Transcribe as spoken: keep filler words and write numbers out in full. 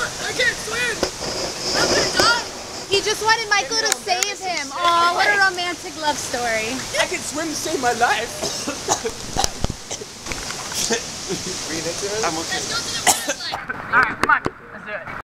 I can't swim! I'm gonna die! He just wanted Michael to save him. Oh, what a romantic love story. I can swim to save my life. Breathe into it. I'm okay. Let's go to the water slide! Alright, come on. Let's do it.